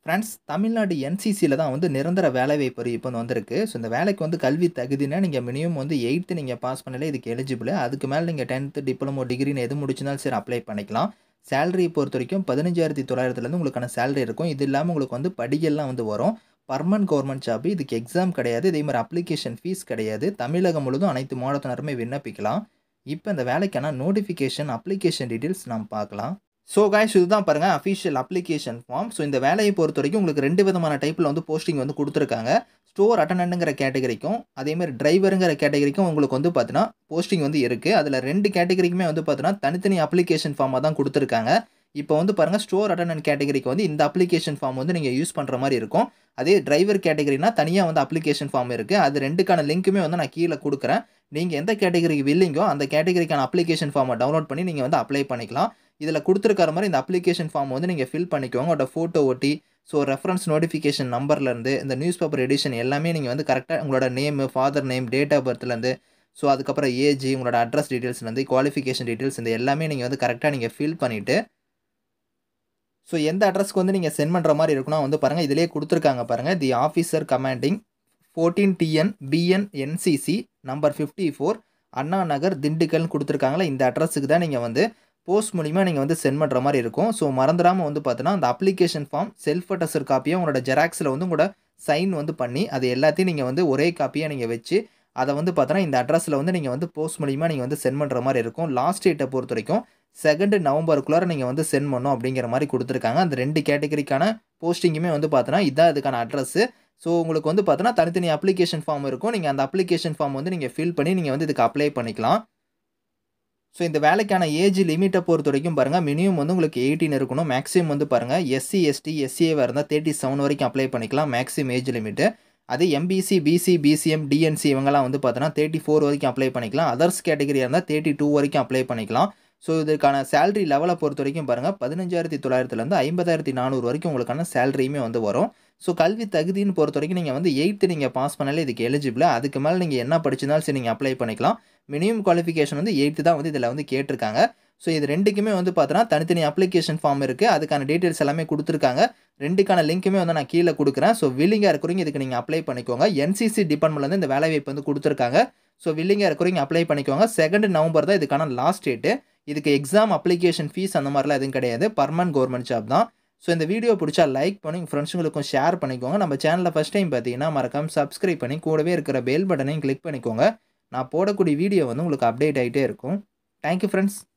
Friends Tamil Nadu என்சிசியில் தான் வந்து நிரந்தர வேலைவாய்ப்பு இப்போ வந்திருக்கு. ஸோ இந்த வேலைக்கு வந்து கல்வி தகுதினா நீங்கள் மினிமம் வந்து 8th நீங்கள் பாஸ் பண்ணாலே இதுக்கு எலிஜிபிள். அதுக்கு மேலே நீங்கள் 10th டிப்ளமோ டிகிரின்னு எது முடிச்சிருந்தாலும் சரி அப்ளை பண்ணிக்கலாம். சேலரி பொறுத்த வரைக்கும் 15,900 உங்களுக்கான சேலரி இருக்கும். இது இல்லாமல் உங்களுக்கு வந்து படிகள்லாம் வந்து வரும். Permanent government job. இதுக்கு எக்ஸாம் கிடையாது. இதே மாதிரி அப்ளிகேஷன் ஃபீஸ் கிடையாது. தமிழகம் முழுதும் அனைத்து மாவட்டத்தினருமே விண்ணப்பிக்கலாம். இப்போ இந்த வேலைக்கான நோட்டிஃபிகேஷன் அப்ளிகேஷன் டீட்டெயில்ஸ் நாம் பார்க்கலாம். ஸோ காய்ஸ் இதுதான் பாருங்கள் அஃபிஷியல் அப்ளிகேஷன் ஃபார்ம். ஸோ இந்த வேலையை பொறுத்த வரைக்கும் உங்களுக்கு 2 விதமான டைப்பில் வந்து போஸ்டிங் வந்து கொடுத்துருக்காங்க. ஸ்டோர் அட்டண்டன்ட்ங்கிற கேட்டகரிக்கும் அதேமாதிரி டிரைவருங்கிற கேட்டகரிக்கும் உங்களுக்கு வந்து பார்த்தீங்கன்னா போஸ்டிங் வந்து இருக்குது. அதில் 2 கேட்டகரிக்குமே வந்து பார்த்தீங்கன்னா தனித்தனி அப்ளிகேஷன் ஃபார்மாக தான் கொடுத்துருக்காங்க. இப்போ வந்து பாருங்கள் ஸ்டோர் அட்டண்டன்ட் கேட்டகரிக்கு வந்து இந்த அப்ளிகேஷன் ஃபார்ம் வந்து நீங்கள் யூஸ் பண்ணுற மாதிரி இருக்கும். அதே டிரைவர் கேட்டகரினா தனியாக வந்து அப்ளிகேஷன் ஃபார்ம் இருக்குது. அது 2க்கான லிங்க்குமே வந்து நான் கீழே கொடுக்குறேன். நீங்கள் எந்த கேட்டகரிக்கு வில்லிங்கோ அந்த கேட்டகரிக்கான அப்ளிகேஷன் ஃபார்மை டவுன்லோட் பண்ணி நீங்கள் வந்து அப்ளை பண்ணிக்கலாம். இதில் கொடுத்துருக்கிற மாதிரி இந்த அப்ளிகேஷன் ஃபார்ம் வந்து நீங்கள் ஃபில் பண்ணிக்கோங்க. உங்களோட ஃபோட்டோ ஒட்டி ஸோ ரெஃபரன்ஸ் நோட்டிஃபிகேஷன் நம்பர்லேருந்து இந்த நியூஸ் பேப்பர் எடிஷன் எல்லாமே நீங்கள் வந்து கரெக்டாக உங்களோட name, father name, date of பர்த்லேருந்து ஸோ அதுக்கப்புறம் ஏஜ், உங்களோட அட்ரஸ் டீட்டெயில்ஸ்லேருந்து குவாலிஃபிகேஷன் டீட்டெயில்ஸ் இந்த எல்லாமே நீங்கள் வந்து கரெக்டாக நீங்கள் ஃபில் பண்ணிவிட்டு ஸோ எந்த அட்ரஸ்க்கு வந்து நீங்கள் சென்ட் பண்ணுற மாதிரி இருக்குன்னா வந்து பாருங்கள் இதிலே கொடுத்துருக்காங்க பாருங்கள். The officer commanding 14 TN BN NCC number 54 Anna Nagar திண்டுக்கல்னு கொடுத்துருக்காங்களா இந்த அட்ரஸுக்கு தான் நீங்கள் வந்து போஸ்ட் மூலிமா நீங்கள் வந்து சென்ட் பண்ணுற மாதிரி இருக்கும். ஸோ மறந்துடாமல் வந்து பார்த்தீங்கன்னா அந்த அப்ளிகேஷன் ஃபார்ம் செல்ஃப் அட்டஸ்டர் காப்பியாக உங்களோட ஜெராக்ஸில் வந்து உங்களோட சைன் வந்து பண்ணி அது எல்லாத்தையும் நீங்கள் வந்து ஒரே காப்பியாக நீங்கள் வச்சு அதை வந்து பார்த்தோன்னா இந்த அட்ரஸில் வந்து நீங்கள் வந்து போஸ்ட் மூலிமா நீங்கள் வந்து சென்ட் பண்ணுற மாதிரி இருக்கும். லாஸ்ட் டேட்டை பொறுத்த வரைக்கும் 2 நவம்பருக்குள்ளார நீங்கள் வந்து சென்ட் பண்ணணும் அப்படிங்கிற மாதிரி கொடுத்துருக்காங்க. அந்த 2 கேட்டகரிக்கான போஸ்டிங்குமே வந்து பார்த்தோன்னா இதான் இதுக்கான அட்ரஸு. ஸோ உங்களுக்கு வந்து பார்த்தோன்னா தனித்தனி அப்ளிகேஷன் ஃபார்ம் இருக்கும். நீங்கள் அந்த அப்ளிகேஷன் ஃபார்ம் வந்து நீங்கள் ஃபில் பண்ணி நீங்கள் வந்து இதுக்கு அப்ளை பண்ணிக்கலாம். ஸோ இந்த வேலைக்கான ஏஜ் லிமிட்டை பொறுத்த வரைக்கும் பாருங்கள் மினிமம் வந்து உங்களுக்கு 18 இருக்கணும். மேக்ஸிமம் வந்து பாருங்கள் SC ST SCAவாக இருந்தால் 37 வரைக்கும் அப்ளை பண்ணிக்கலாம் மேக்ஸிமம் ஏஜ் லிமிட்டு. அதே MBC BC BCM DNC இவங்கெல்லாம் வந்து பார்த்தோன்னா 34 வரைக்கும் அப்ளை பண்ணிக்கலாம். அதர்ஸ் கேட்டகரியாக இருந்தால் 32 வரைக்கும் அப்ளை பண்ணிக்கலாம். ஸோ இதுக்கான சேலரி லெவலை பொறுத்த வரைக்கும் பாருங்கள் 15,900 50,400 வரைக்கும் உங்களுக்கான சேலரியுமே வந்து வரும். ஸோ கல்வி தகுதின்னு பொறுத்த வரைக்கும் நீங்கள் வந்து 8th நீங்கள் பாஸ் பண்ணாலே இதுக்கு எலிஜிபிள். அதுக்கு மேலே நீங்கள் என்ன படிச்சிருந்தாலும் சரி நீங்கள் அப்ளை பண்ணிக்கலாம். மினிமம் குவாலிஃபிகேஷன் வந்து 8th தான் வந்து இதில் வந்து கேட்டிருக்காங்க. ஸோ இது 2க்குமே வந்து பார்த்தோன்னா தனித்தனி அப்ளிகேஷன் ஃபார்ம் இருக்குது. அதுக்கான டீட்டெயில்ஸ் எல்லாமே கொடுத்துருக்காங்க. 2க்கான லிங்க்குமே வந்து நான் கீழே கொடுக்குறேன். ஸோ வில்லிங்காக இருக்கிறவங்க இதுக்கு நீங்கள் அப்ளை பண்ணிக்கோங்க. NCC டிபார்ட்மெண்ட்லேருந்து இந்த வேலைவாய்ப்பு வந்து கொடுத்துருக்காங்க. ஸோ வில்லிங்காக இருக்கிறவங்க அப்ளை பண்ணிக்கோங்க. 2 நவம்பர் தான் இதுக்கான லாஸ்ட் டேட்டு. இதுக்கு எக்ஸாம் அப்ளிகேஷன் ஃபீஸ் அந்த மாதிரிலாம் எதுவும் கிடையாது. பர்மனன்ட் கவர்மெண்ட் ஜாப் தான். ஸோ இந்த வீடியோ பிடிச்சா லைக் பண்ணி உங்கள் ஃப்ரெண்ட்ஸுங்களுக்கும் ஷேர் பண்ணிக்கோங்க. நம்ம சேனலில் ஃபஸ்ட் டைம் பார்த்தீங்கன்னா மறக்காம சப்ஸ்கிரைப் பண்ணி கூடவே இருக்கிற பெல் பட்டனையும் கிளிக் பண்ணிக்கோங்க. நான் போடக்கூடிய வீடியோ வந்து உங்களுக்கு அப்டேட் ஆகிட்டே இருக்கும். Thank you friends.